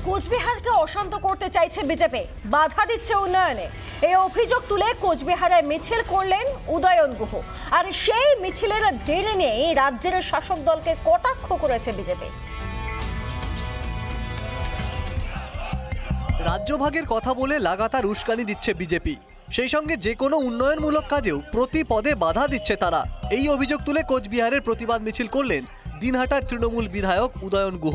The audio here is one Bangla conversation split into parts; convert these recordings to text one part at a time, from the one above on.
কোচবিহারকে অশান্ত করতে চাইছে বিজেপি, বাধা দিচ্ছে উন্নয়নে। এই অভিযোগ তুলে কোচবিহারে মিছিল করলেন উদয়ন গুহ। আর সেই মিছিলের ভিড় নিয়ে রাজ্যের শাসক দলকে কটাক্ষ করেছে বিজেপি। রাজ্যভাগের কথা বলে লাগাতার উস্কানি দিচ্ছে বিজেপি, সেই সঙ্গে যে কোনো উন্নয়নমূলক কাজেও প্রতি পদে বাধা দিচ্ছে তারা। এই অভিযোগ তুলে কোচবিহারের প্রতিবাদ মিছিল করলেন দিনহাটার তৃণমূল বিধায়ক উদয়ন গুহ।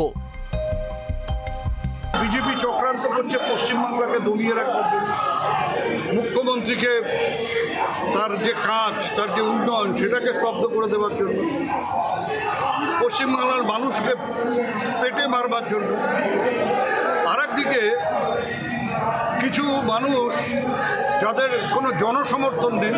বিজেপি চক্রান্ত করছে পশ্চিমবাংলাকে দমিয়ে রাখার জন্য। মুখ্যমন্ত্রীকে তার যে কাজ, তার যে উন্নয়ন, সেটাকে স্তব্ধ করে দেওয়ার জন্য, পশ্চিমবাংলার মানুষকে পেটে মারবার জন্য। আর একদিকে কিছু মানুষ যাদের কোনো জনসমর্থন নেই,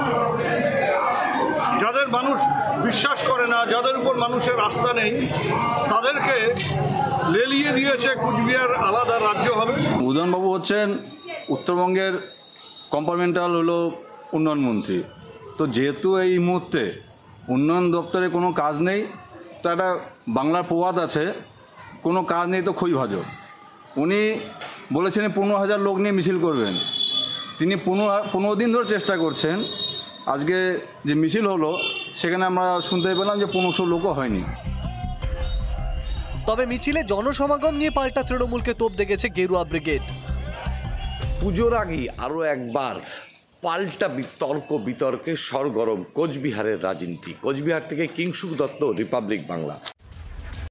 যাদের মানুষ বিশ্বাস করে না, যাদের উপর মানুষের আস্থা নেই, তাদেরকে লেলিয়ে দিয়েছে কোচবিহার আলাদা রাজ্য হবে। উদয়নবাবু হচ্ছেন উত্তরবঙ্গের কম্পার্টমেন্টাল উন্নয়ন মন্ত্রী। তো যেহেতু এই মুহূর্তে উন্নয়ন দপ্তরে কোনো কাজ নেই, তো একটা বাংলার প্রবাদ আছে, কোনো কাজ নেই তো খই ভাজো। উনি বলেছেন 15,000 লোক নিয়ে মিছিল করবেন। তিনি 15 দিন ধরে চেষ্টা করছেন। আজকে যে মিছিল হলো সেখানে আমরা শুনতে পেলাম যে 1500 লোকও হয়নি। তবে মিছিলে জনসমাগম নিয়ে পাল্টা তৃণমূলকে তোপ দেখেছে গেরুয়া ব্রিগেড। পুজোর আগেই আরও একবার পাল্টা বিতর্কে সরগরম কোচবিহারের রাজনীতি। কোচবিহার থেকে কিংশুক দত্ত, রিপাবলিক বাংলা।